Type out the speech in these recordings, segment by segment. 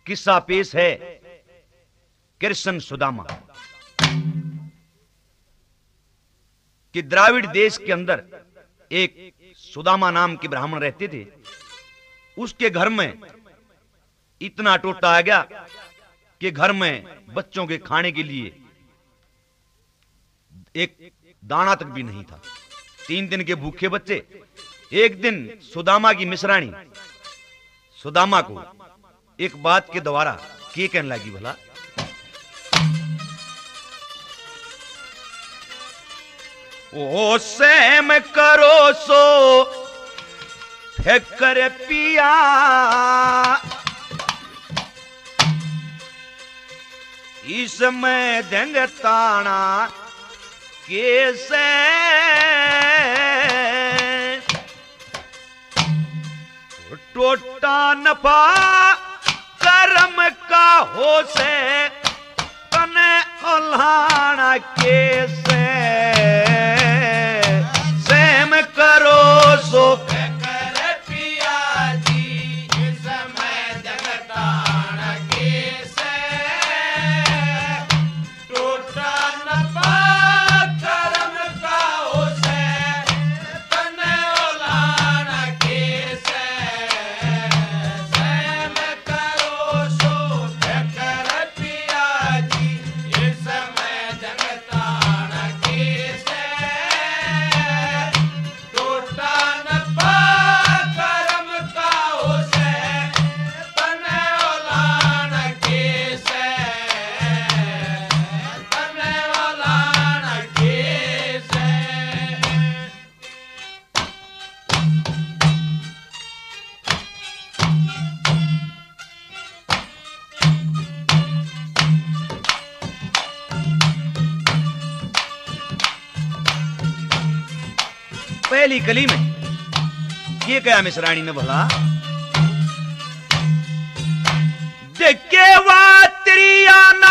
किस्सा पेश है कृष्ण सुदामा कि द्राविड़ देश के अंदर एक सुदामा नाम के ब्राह्मण रहते थे। उसके घर में इतना टोटा आ गया कि घर में बच्चों के खाने के लिए एक दाना तक भी नहीं था। 3 दिन के भूखे बच्चे। एक दिन सुदामा की मिश्राणी सुदामा को एक बात के द्वारा के कहने लगी, भला ओ सेम करो सो फेकर पिया, इसमें देंगे ताना कैसे, टोटा नफा कर्म का हो से तने उल्हाना कैसे, सेम करो सो पहली कली में ये कहा मिश्राणी ने, भला देखे वात्रियाना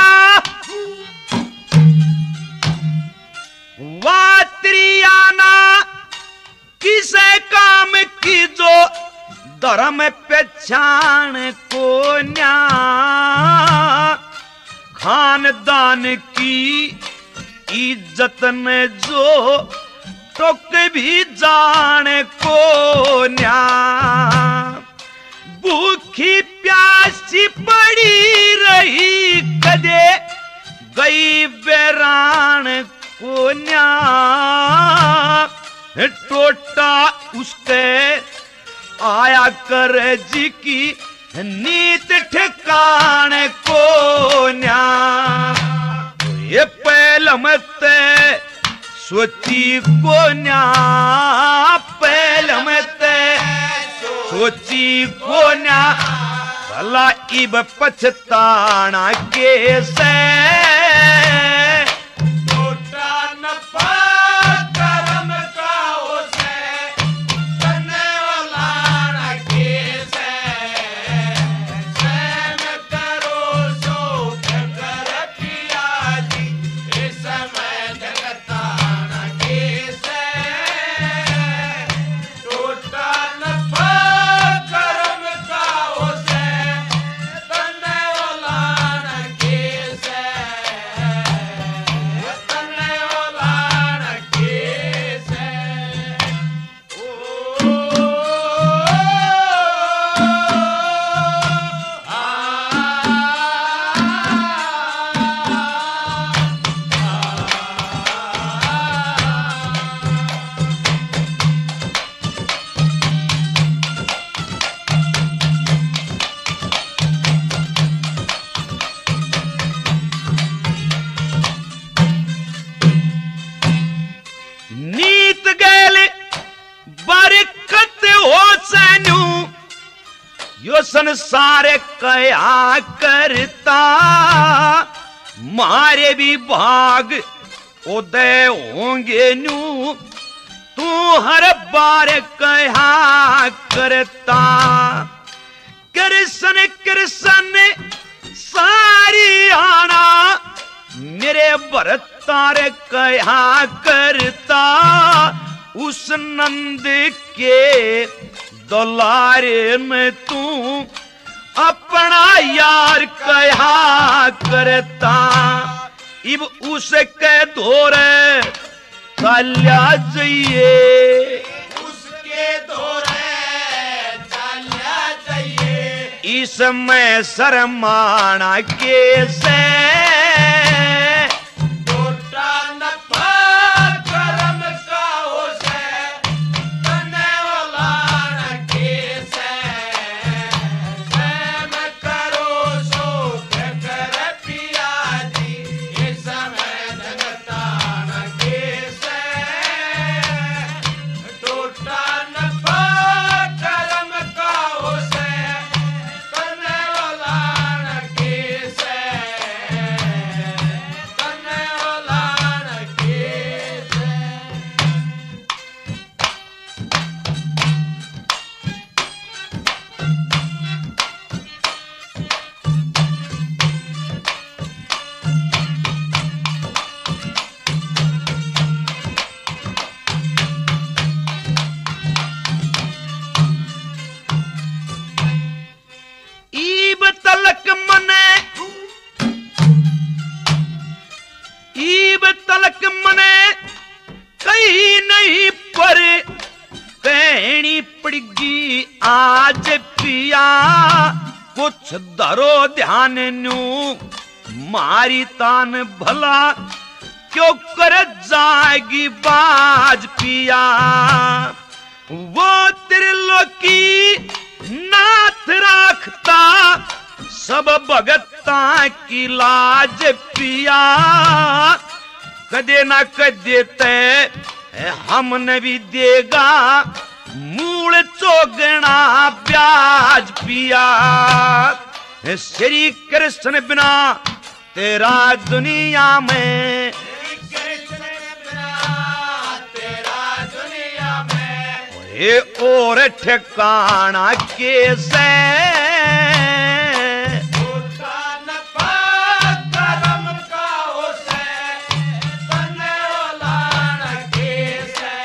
किसे काम की जो धर्म पहचान को न्या, खानदान की इज्जत ने जो टोक भी जाने को न्या, भूखी प्यासी पड़ी रही कदे गई बेरान को न्या, टोटा उसके आया कर जी की नीत ठिकाने को न्या, ये पहल मत सोची को न्या, पहल मत सोची को न्या, भला इब पछताना कैसे, टोटा नफा कर्म का उसे तने उलाना कैसे, सेम करो सो कर पिया जी, इस समय जगताना कैसे, टोटा नफा कर्म का उसे तने उलाना कैसे, तने उलाना कैसे, ओ नीत गैल बरकत हो सनु, यो संसार कया करता, मारे भी भाग उदय होंगे नू, तू हर बार कया करता, कृष्ण कृष्ण सारी आना मेरे भरत तारे कया करता, उस नंद के दुलारे में तू अपना यार कहा करता, इब उसे कह धोरे चाल्या जाइए, उसके दौरे चाल्या जाइए, इसमें शर्माना कैसे, टोटा नफा करम का होसे, तने वाला न कैसे, मैं करो सो कर पिया जी, ये समय जगता न कैसे, टोटा नफा करम का होसे, तने वाला न कैसे, तने वाला न कैसे। ईब तलक मने, ईब तलक मने कहीं नहीं पर कहनी पड़गी आज पिया, कुछ धरो ध्यान न्यू मारी तान भला, क्यों कर जाएगी बाज पिया, वो त्रिलोकी नाथ राखता सब भगता की लाज पिया, कदे ना कदे ते हमने भी देगा मूल चौगना ब्याज पिया, श्री कृष्ण बिना तेरा दुनिया में, कृष्ण बिना तेरा दुनिया में, ये और ठिकाना कैसे, टोटा नफा करम का होसे, तने वाला न कैसे,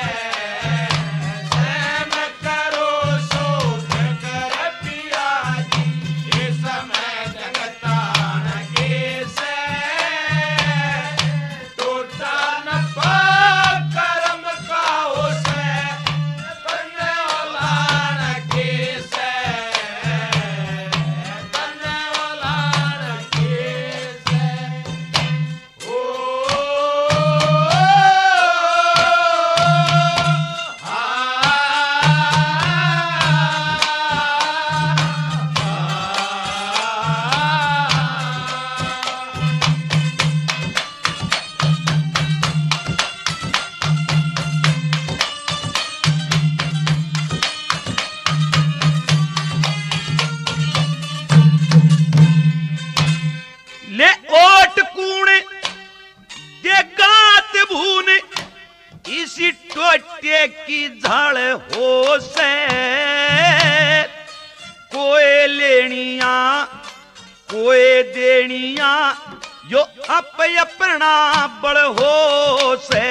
मैं करो सो कर पिया जी, ये समय जगता न कैसे, टोटा नफा करम का होसे, तने वाला न कैसे, तने वाला न कैसे। ओ ले ओट कूण दे गात भून, इसी टोटे की झाड़ हो से, कोई लेनिया कोई देनिया, यो अपना बड़ हो से,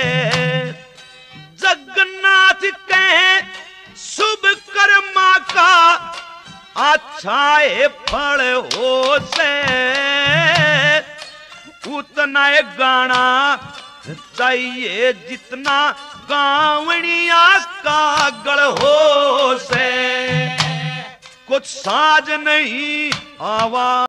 जगन्नाथ कहे शुभ कर्मा का अच्छा है फल हो से, उतना गाना चाहिए जितना गावड़िया का गढ़ हो से, कुछ साज नहीं आवाज